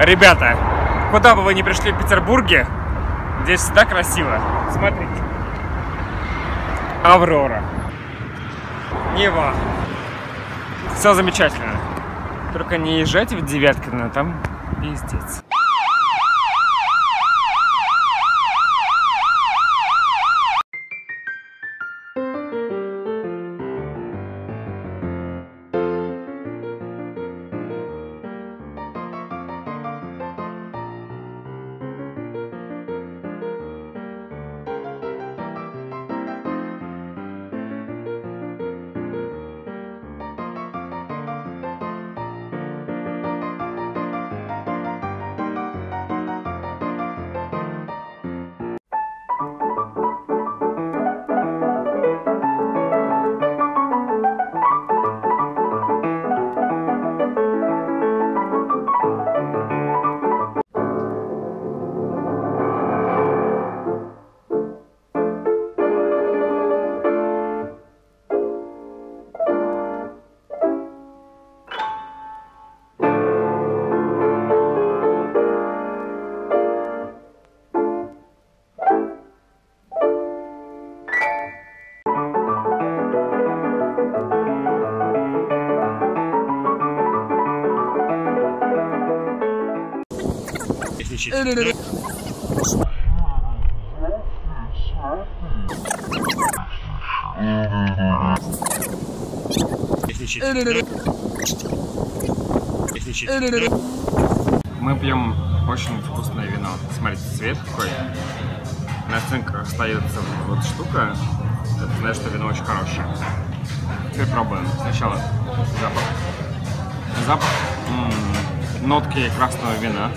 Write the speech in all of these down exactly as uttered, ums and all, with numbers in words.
Ребята, куда бы вы ни пришли в Петербурге, здесь всегда красиво. Смотрите. Аврора. Нева. Все замечательно. Только не езжайте в Девяткино, там пиздец. Мы пьем очень вкусное вино. Смотрите, цвет какой. На стенках остается вот штука. Это значит, что вино очень хорошее. Теперь пробуем. Сначала запах. Запах м-м, нотки красного вина.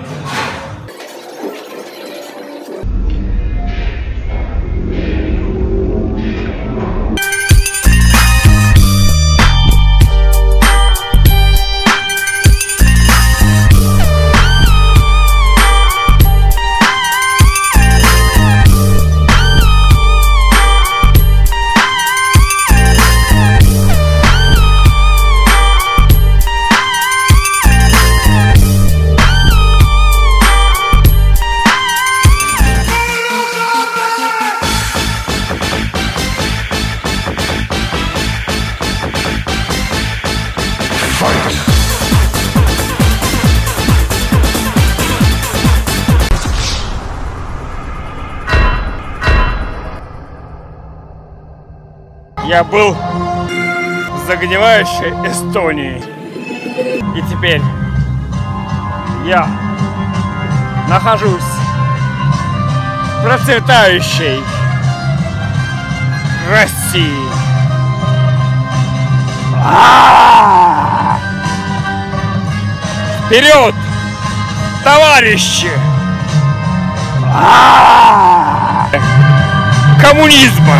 Я был в загнивающей Эстонии. И теперь я нахожусь в процветающей России. А-а-а! Вперед, товарищи! А-а-а! Коммунизма!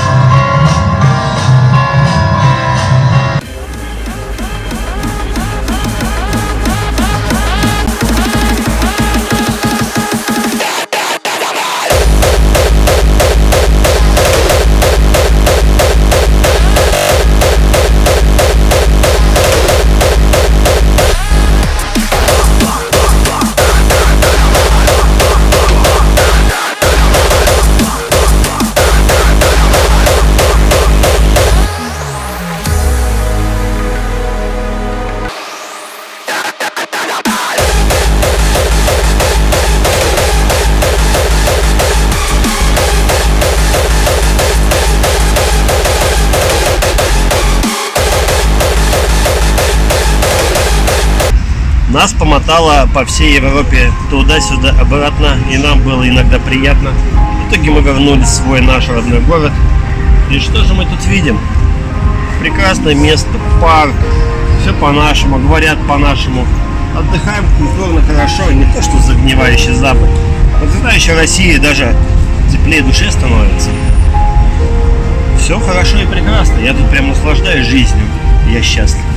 Нас помотало по всей Европе туда-сюда, обратно, и нам было иногда приятно. В итоге мы вернулись в свой наш родной город. И что же мы тут видим? Прекрасное место, парк, все по-нашему, говорят по-нашему. Отдыхаем культурно, хорошо, не то что загнивающий Запад. Процветающая Россия даже теплее душе становится. Все хорошо и прекрасно, я тут прям наслаждаюсь жизнью, я счастлив.